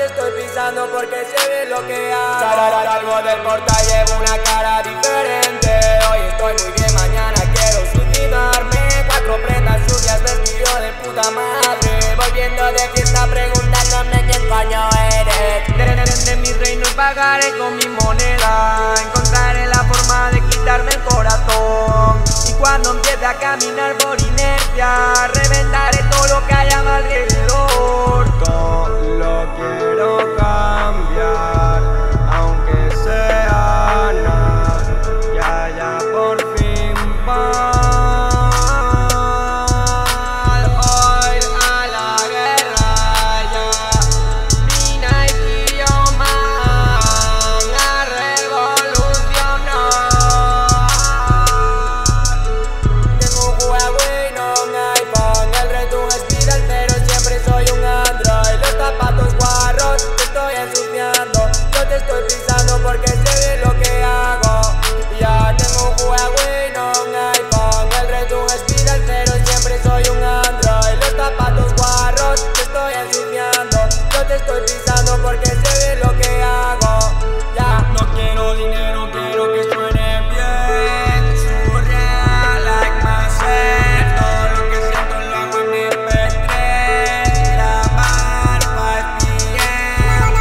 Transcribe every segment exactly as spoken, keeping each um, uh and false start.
te estoy pisando porque sé bien lo que hago. Salgo del portal, llevo una cara diferente. Hoy estoy muy bien, mañana quiero suicidarme. Cuatro prendas sucias, vestido de puta madre. Volviendo de fiesta preguntándome quién coño eres. De, de, de mi reino y pagaré con mi moneda. Encontraré la forma de quitarme el corazón. Y cuando empiece a caminar por inercia, reventaré todo lo que haya a mi alrededor. Todo lo quiero cambiar, aunque sea nada. Ya, ya por fin paz. Hoy a la guerra ya. Mina y Kiyoman a revolucionar. Tengo un Huawei, no un iPhone. El reto es viral, pero siempre soy un Android. Los zapatos guarros te estoy ensuciando. Yo te estoy pisando porque sé bien lo que hago. Ya tengo un Huawei, no un iPhone. El reto es viral, pero siempre soy un Android. Los zapatos guarros te estoy ensuciando. Yo te estoy pisando porque sé bien lo que hago. Ya no quiero dinero, quiero que suene bien. Surreal, like myself. Todo lo que siento lo hago en mi P tres. Grabar five P M.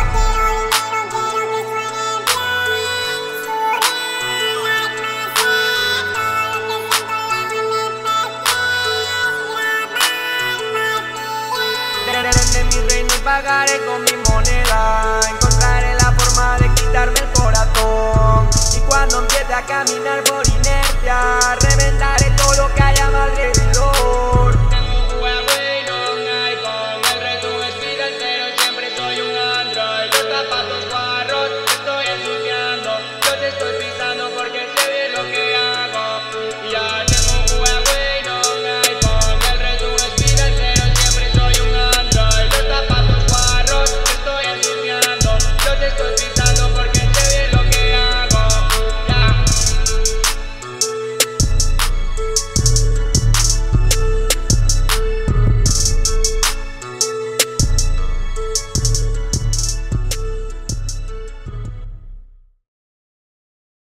De mi reino y pagaré con mi moneda. Encontraré la forma de quitarme el corazón. Y cuando empiece a caminar por inercia, reventaré